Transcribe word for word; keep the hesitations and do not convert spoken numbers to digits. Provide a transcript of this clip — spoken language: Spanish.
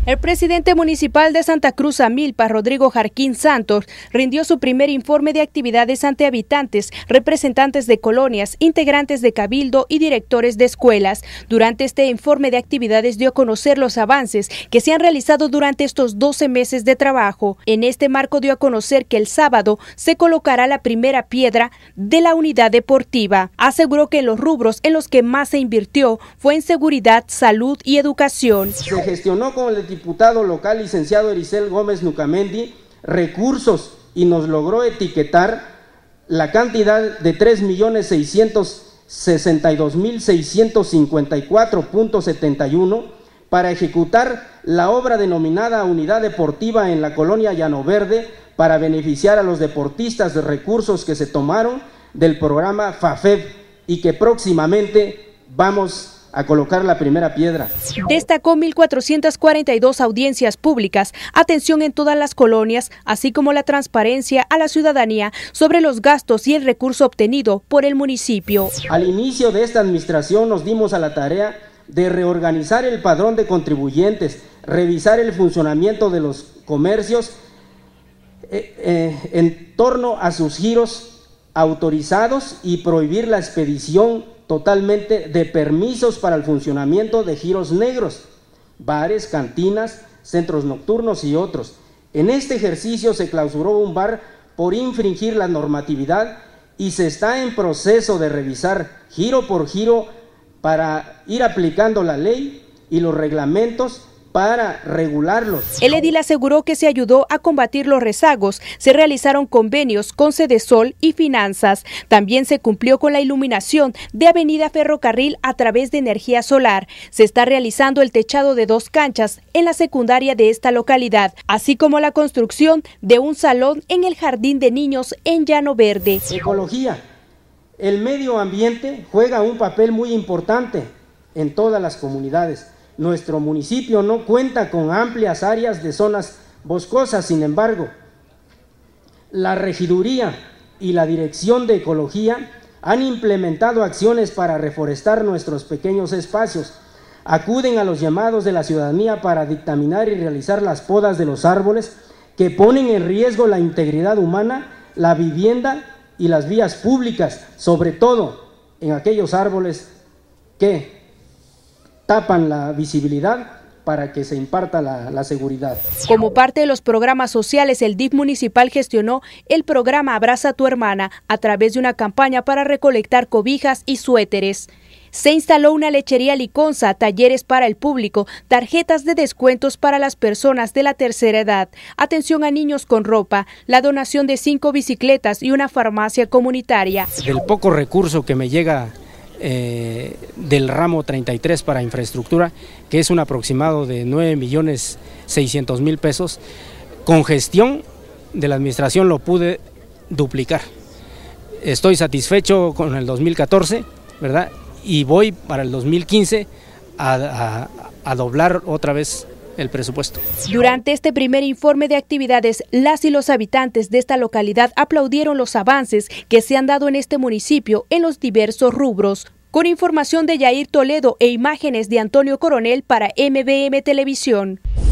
El presidente municipal de Santa Cruz Amilpa, Rodrigo Jarquín Santos, rindió su primer informe de actividades ante habitantes, representantes de colonias, integrantes de cabildo y directores de escuelas. Durante este informe de actividades dio a conocer los avances que se han realizado durante estos doce meses de trabajo. En este marco dio a conocer que el sábado se colocará la primera piedra de la unidad deportiva. Aseguró que en los rubros en los que más se invirtió fue en seguridad, salud y educación. Se gestionó con el diputado local licenciado Ericel Gómez Nucamendi recursos y nos logró etiquetar la cantidad de tres millones seiscientos sesenta y dos mil seiscientos cincuenta y cuatro punto setenta y uno para ejecutar la obra denominada Unidad Deportiva en la colonia Llano Verde para beneficiar a los deportistas de recursos que se tomaron del programa FAFED y que próximamente vamos a colocar la primera piedra. Destacó mil cuatrocientas cuarenta y dos audiencias públicas, atención en todas las colonias, así como la transparencia a la ciudadanía sobre los gastos y el recurso obtenido por el municipio. Al inicio de esta administración nos dimos a la tarea de reorganizar el padrón de contribuyentes, revisar el funcionamiento de los comercios eh, eh, en torno a sus giros autorizados y prohibir la expedición totalmente de permisos para el funcionamiento de giros negros, bares, cantinas, centros nocturnos y otros. En este ejercicio se clausuró un bar por infringir la normatividad y se está en proceso de revisar giro por giro para ir aplicando la ley y los reglamentos para regularlos. El edil aseguró que se ayudó a combatir los rezagos, se realizaron convenios con Sedesol y Finanzas. También se cumplió con la iluminación de Avenida Ferrocarril a través de energía solar. Se está realizando el techado de dos canchas en la secundaria de esta localidad, así como la construcción de un salón en el jardín de niños en Llano Verde. Ecología. El medio ambiente juega un papel muy importante en todas las comunidades. Nuestro municipio no cuenta con amplias áreas de zonas boscosas, sin embargo, la regiduría y la Dirección de Ecología han implementado acciones para reforestar nuestros pequeños espacios. Acuden a los llamados de la ciudadanía para dictaminar y realizar las podas de los árboles que ponen en riesgo la integridad humana, la vivienda y las vías públicas, sobre todo en aquellos árboles que tapan la visibilidad para que se imparta la, la seguridad. Como parte de los programas sociales, el D I F municipal gestionó el programa Abraza a tu hermana a través de una campaña para recolectar cobijas y suéteres. Se instaló una lechería Liconza, talleres para el público, tarjetas de descuentos para las personas de la tercera edad, atención a niños con ropa, la donación de cinco bicicletas y una farmacia comunitaria. Del poco recurso que me llega Eh, del ramo treinta y tres para infraestructura, que es un aproximado de nueve millones seiscientos mil pesos, con gestión de la administración lo pude duplicar. Estoy satisfecho con el dos mil catorce, ¿verdad? Y voy para el dos mil quince a, a, a doblar otra vez el presupuesto. Durante este primer informe de actividades, las y los habitantes de esta localidad aplaudieron los avances que se han dado en este municipio en los diversos rubros. Con información de Yair Toledo e imágenes de Antonio Coronel para M B M Televisión.